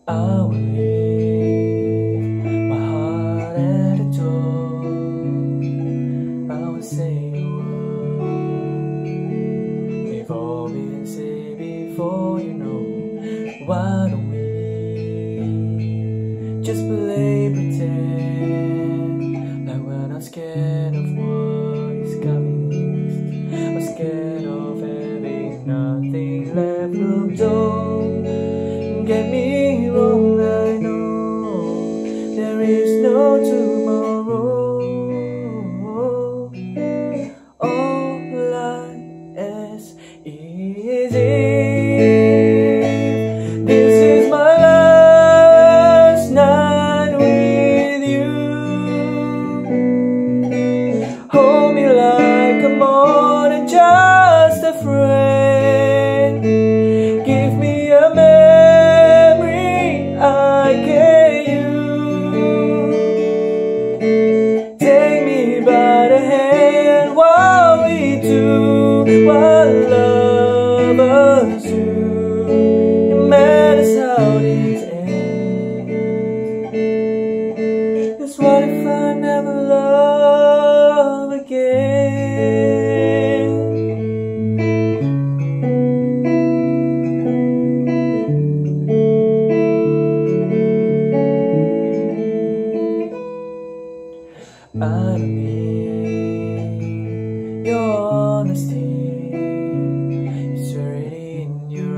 I will leave my heart at the door. I will say a word. They've all been said before, you know. Why don't we just play pretend like we're not scared of what is coming next, or scared of having nothing left. Look, don't get me wrong, I know there is no tomorrow. All I ask is if this is my last night with you, hold me like I'm more than just a friend. Give me a memory I can use. Take me by the hand while we do what lovers do. No matter how this ends. 'Cause what if I never love again? I don't need your honesty, it's already in your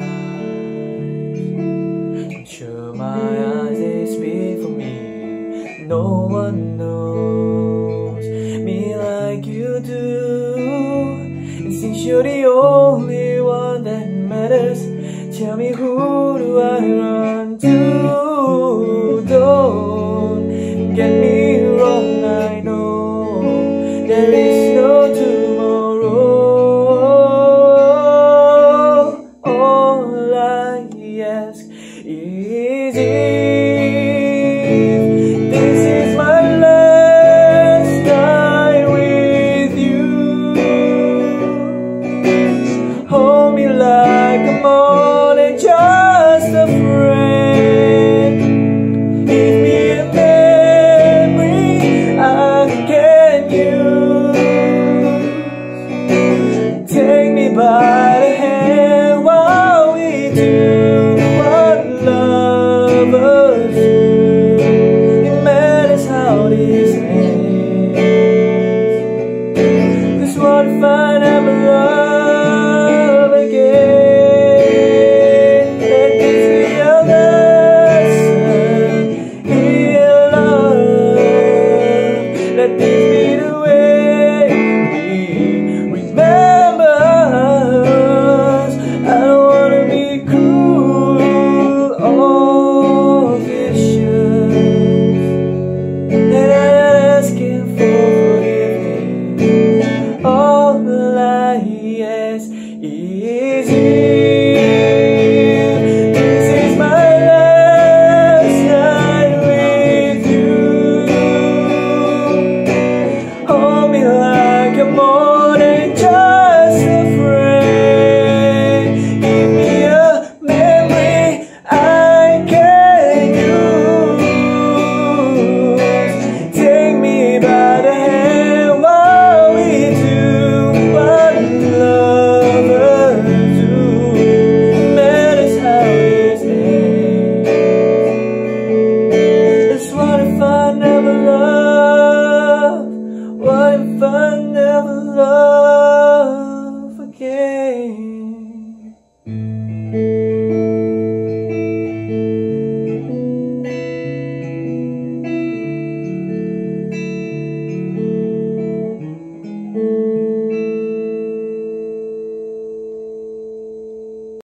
eyes. I'm sure my eyes, they speak for me. No one knows me like you do. And since you're the only one that matters, tell me, who do I run